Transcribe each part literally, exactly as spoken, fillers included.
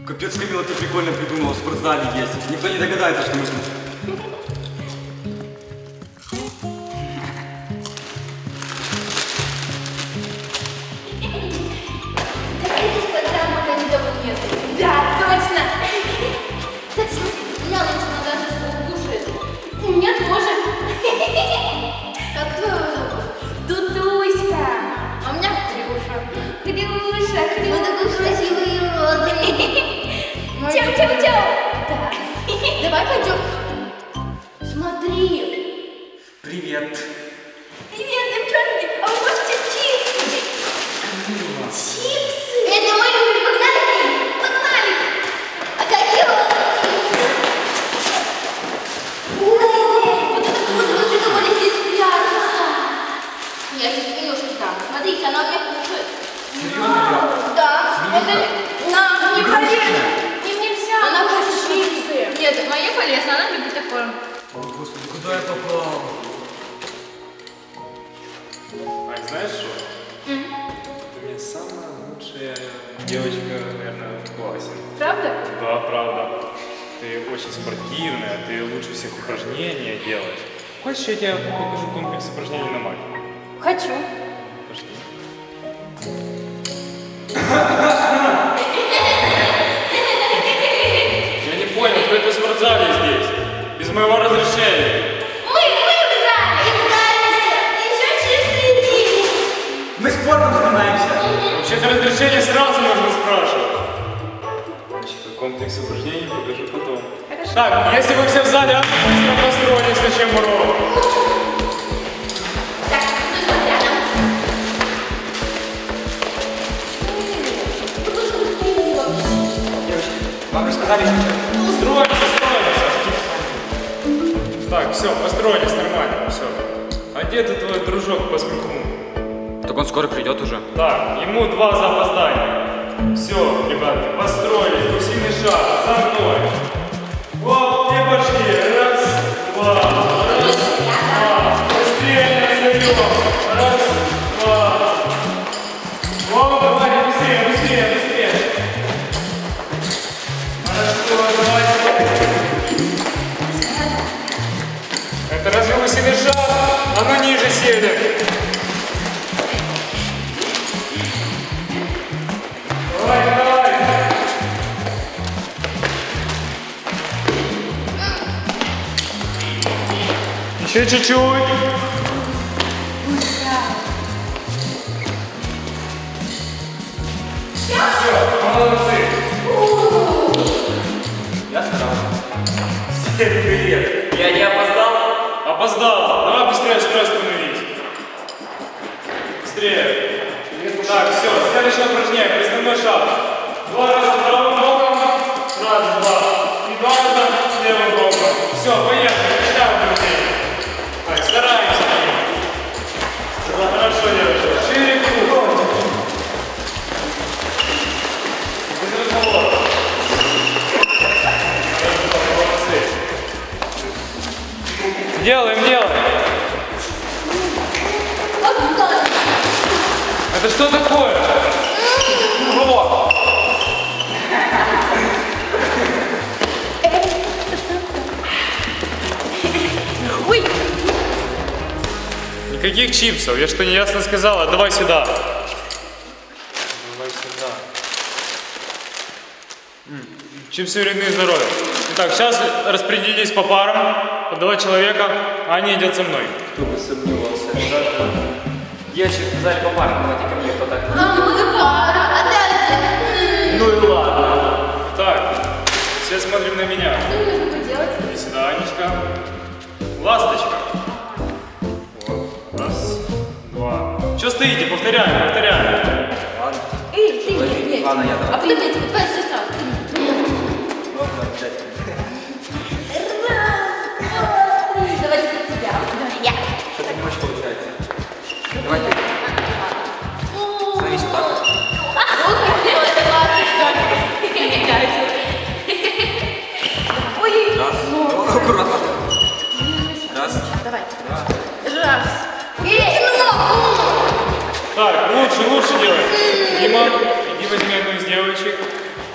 Капец, Камила, ты прикольно придумала, в спортзале есть. Никто не догадается, что мы с... Да, точно! Кстати, смотри, у меня лучше даже слушает. У меня тоже. Как Дудуська. А у меня Крюша. Крюша, Крюша. Мы такой красивый и родный. Чау-чау-чау. Да. Давай пойдем. Смотри. Привет. Привет, девчонки. А вы можете чипсы? Чипсы? Это мы любим. Погнали. Погнали. А какие у вас чипсы? О, вот это круто. Вы придумали здесь прятаться. Я сейчас свинюшки там. Смотрите, она у меня кушает. Серьезно? Да. Это нам не полезно. Им нельзя. Она кушает чипсы. Нет, моей полезно, она любит такое. О, Господи, куда я попал? Ань, знаешь что? Mm. Ты мне самая лучшая девочка, наверное, в классе. Правда? Да, правда. Ты очень спортивная, ты лучше всех упражнения делаешь. Хочешь, я тебе покажу комплекс упражнений на мать? Хочу. Пошли. Я не понял, кто это в спортзале здесь? Без моего разрешения. Мы, мы в зале играемся. Еще чипсы едим. Мы спортом занимаемся. Вообще-то разрешение сразу нужно спрашивать. Значит, комплекс упражнений покажу потом. Хорошо. Так, если вы все в зале, быстро построились, начнем урок. Так, ну смотря нам. Вам рассказали, что... Строимся, строимся. Так, все, построились нормально, все. А где ты твой дружок по смеху? Так он скоро придет уже. Так, ему два за опоздания. Все, ребята, построились, гусиный шаг, за мной. Вот, и пошли. Раз, два, раз, два. Быстрее встаем. Раз, два. Вот, давайте, быстрее, быстрее, быстрее. Хорошо, давайте. Это разве гусиный шаг? А ну ниже сели. Давай, давай! Еще чуть-чуть! Все, молодцы! Я старался. Всем привет! Я не опоздал? Опоздал! Давай быстрее строй становись! Быстрее! Так, все, следующее упражнение, приставной шаг. Два раза правым боком, раз, два. И два раза левым боком. Все, поехали, начинаем упражнение. Так, стараемся. Хорошо, девочка. Шире круг. Без разговора. Молодцы. Делаем, делаем. Это что такое? О! Ой! Никаких чипсов. Я что, неясно сказала? Давай сюда. Давай сюда. М-м. Чипсы вредны здоровью. Итак, сейчас распределились по парам. По два человека. Аня идет со мной. Кто бы сомневался. Девочки сказали по парам, давайте ко мне, кто так. А мы пара, а дальше? Ну и ладно. Так, все смотрим на меня. Что нужно поделать? Иди сюда, Анечка. Ласточка. Вот. Раз, два. Что стоите? Повторяем, повторяем. Ладно. Эй, ты Ладно, не ладно, я А потом я тебе, твоя сестра. Ладно, обязательно. Давайте для тебя. Я. Что-то не очень получается. Давай ты. Становись вот так. Ой, Раз. Ну, аккуратно. Раз. давай. Два. Раз. Так, лучше, лучше делай. Дима, иди возьми одну из девочек.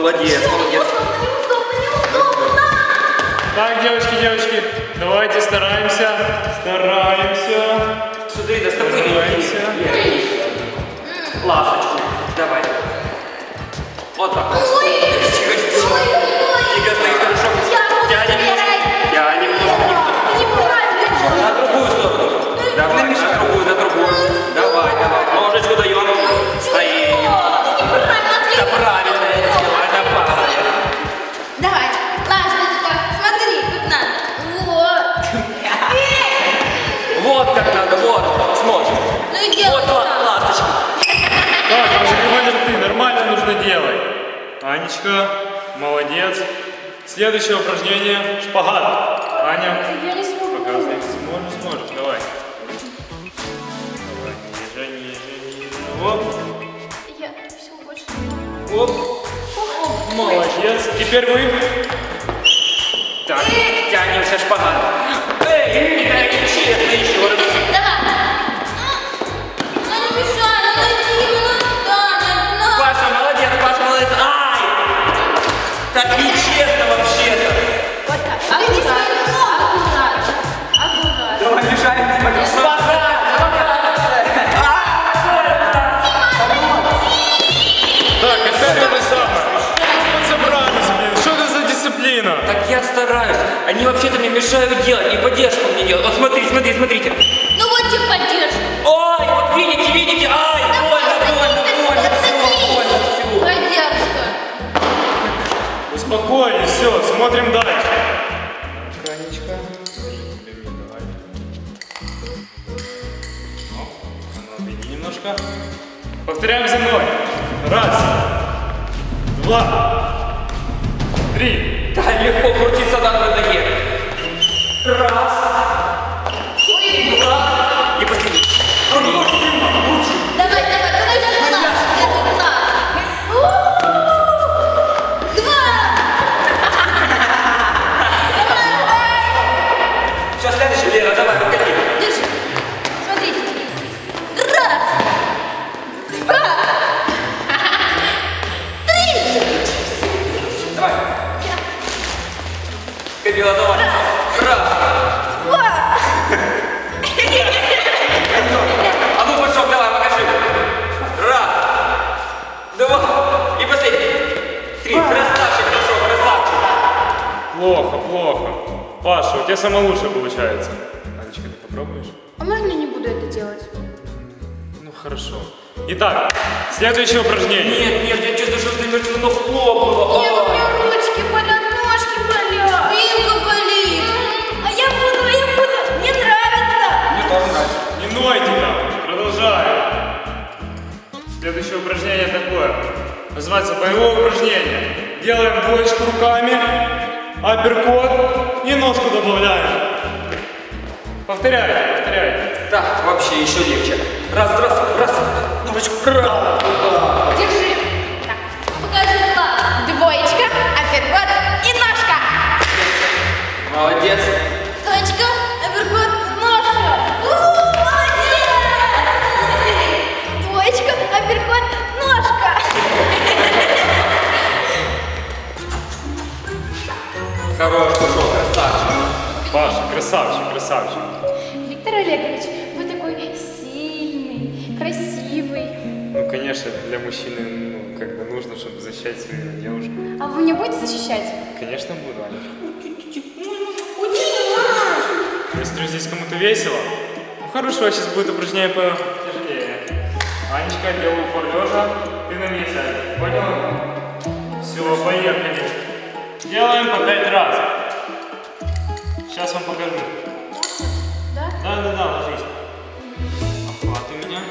Молодец, молодец. Так, девочки, девочки, давайте стараемся. Стараемся. Смотри, да с тобой Стараемся. Ласточку. Давай. Вот так. Тихо, тихо. Тихо, стоит хорошо. Тянем. Тянем. На другую сторону. Давай, на другую, на другую. Давай, давай. Ложечку даем. Стоим. Это правильное дело, это правильно. Давай, ласточка, смотри, как надо. Вот. Вот как надо, вот. Смотрим. Ну и делай Вот, вот, сам. ласточка. Так, Ваня, ты нормально нужно делать. Анечка, молодец. Следующее упражнение шпагат. Аня, Я не смогу. показывай. Сможешь, сможешь, давай. Давай, ниже, ниже, ниже. Оп, Я все больше. оп. Молодец. Теперь вы. Так, тянемся шпагат. Эй, не честно еще раз. Давай. Ну не мешай, ну найди, ну встанет, ну. Паша, молодец, Паша, молодец. Ай! Так нечестно вообще-то. Вот так. Аккуратно. Аккуратно. Аккуратно. Давай, мешаем. Так, опять то же самое. Собрались, блин. Что это за дисциплина? Так я стараюсь. Они вообще-то мне мешают делать и поддержку мне делают. Вот смотри, смотри, смотрите. Ну вот тебе поддержка. Ой, вот видите, видите, ай, больно, больно, больно, все, больно, все. Поддержка. Успокоились, все, смотрим дальше. Канечка. Давай. Ну, отведи немножко. Повторяем за мной. Раз, два, три. Да, легко крутиться на одной ноге. Раз, два, и последний. Давай, давай, давай, давай, давай. Два. Сейчас следующий, Лера, давай, выходи. Держи. Смотрите. Раз. Два. Три. Давай. Кабила, давай. Раз. Два. А ну, пошел, давай, покажи. Раз, два, и последний. Три. Красавчик, пошел, красавчик. Плохо, плохо. Паша, у тебя самое лучшее получается. Анечка, ты попробуешь? А можно я не буду это делать? Ну хорошо. Итак, следующее упражнение. Нет, нет, я чувствую, что ты между ног хлопнула. Нет, у меня ручки болят, ножки болят. Спинка болит. А я буду, а я буду. Мне нравится. Мне тоже нравится. Не нойте там. Продолжаем. Следующее упражнение такое. Называется боевое упражнение. Делаем двоечку руками, апперкот и ножку добавляем. Повторяйте, повторяйте. Так, вообще еще легче. Раз, раз, раз. Ножичку. Раз. Держи. Так. Покажи два. Двоечка, апперкот и ножка. Молодец. Точка, апперкот, ножка. У, молодец. Двоечка, апперкот, ножка. Хорош, пошел, красавчик. Паша, красавчик, красавчик. Виктор Олегович, вы такой сильный, красивый. Ну, конечно, для мужчины, ну, как бы нужно, чтобы защищать свою девушку. А вы меня будете защищать? Конечно, буду, Аня. Если здесь кому-то весело, ну хорошо, сейчас будет упражнение потяжелее. Анечка, делаю упор лежа, ты на месте. Понял? Все, поехали. Делаем по пять раз. Сейчас вам покажу. Да? Да, да, да, ложись. Охват у меня.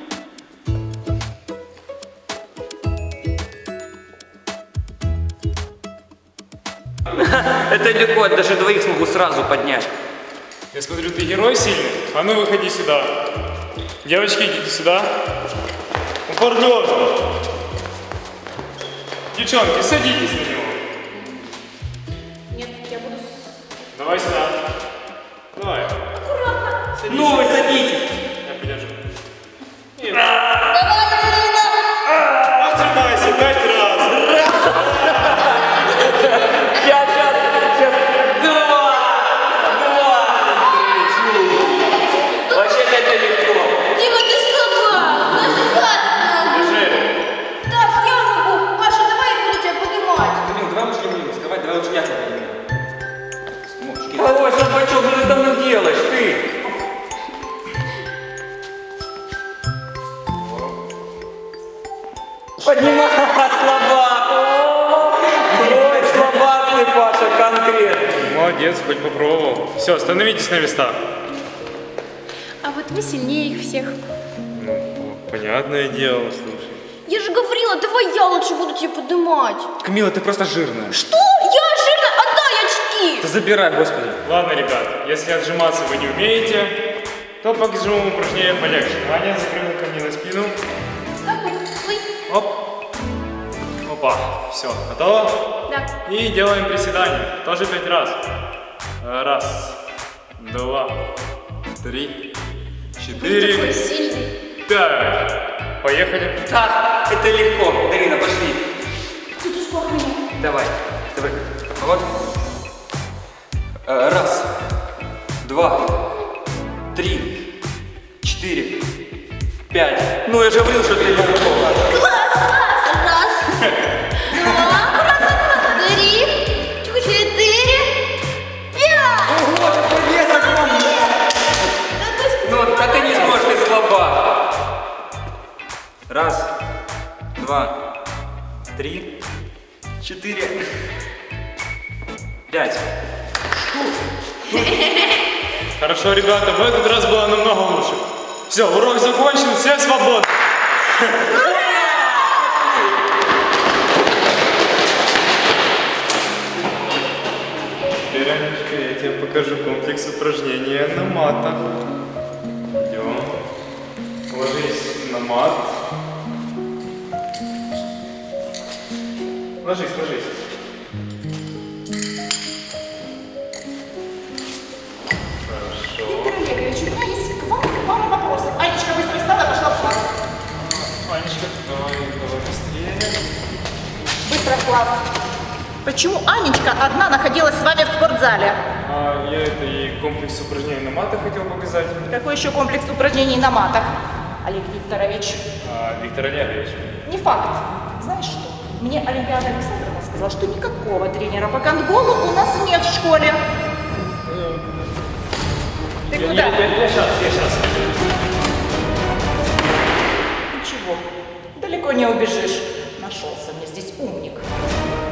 Это легко, даже двоих смогу сразу поднять. Я смотрю, ты герой сильный. А ну выходи сюда. Девочки, идите сюда. Упор лежа. Девчонки, садитесь на него. Нет, я буду... Давай сюда. Давай. Садись. Ну, вы садитесь. Я подержу. Давай, давай, давай. Отжимайся пять раз. молодец, хоть попробовал. Все, становитесь на места. А вот вы сильнее их всех. Ну, понятное дело, слушай. Я же говорила, давай я лучше буду тебя поднимать. Камила, ты просто жирная. Что? Я жирная? Отдай очки! Ты забирай, господи. Ладно, ребят, если отжиматься вы не умеете, то покажу вам упражнение полегче. Аня, запрыгнул ко мне на спину. Ой. Оп. Опа. Все, готово? Да. И делаем приседания. Тоже пять раз. Раз, два, три, Вы четыре, такой сильный. пять. Поехали. Так, это легко. Дарина, пошли. Ты тут скоро меня. Давай, давай. Вот. Э, Раз, два, три, четыре, пять. Ну, я же говорил, что ты легко. Класс, класс! Раз, два, аккуратно, аккуратно. Три, четыре, пять! Ого, какой вес огромный. Ну, а ты не сможешь, ты слаба. Раз, два, три, четыре, пять. Хорошо, ребята, в этот раз было намного лучше. Все, урок закончен, все свободны. Теперь, Анечка, я тебе покажу комплекс упражнения на матах. Идем. Ложись на мат. Ложись, ложись. Хорошо. Виктор Олегович, у меня есть к вам пару вопросов. Анечка быстро встала, пошла в класс. Анечка, давай, давай быстрее. Быстро в класс. Почему Анечка одна находилась с вами в спортзале? А, я это и комплекс упражнений на матах хотел показать. Какой еще комплекс упражнений на матах? Олег Викторович. А, Виктор Олегович. Не факт. Знаешь что? Мне Олимпиада Александровна сказала, что никакого тренера по гандболу у нас нет в школе. Ты Я, куда? я, я, я сейчас, я сейчас. Ничего, далеко не убежишь. Нашелся мне здесь умник.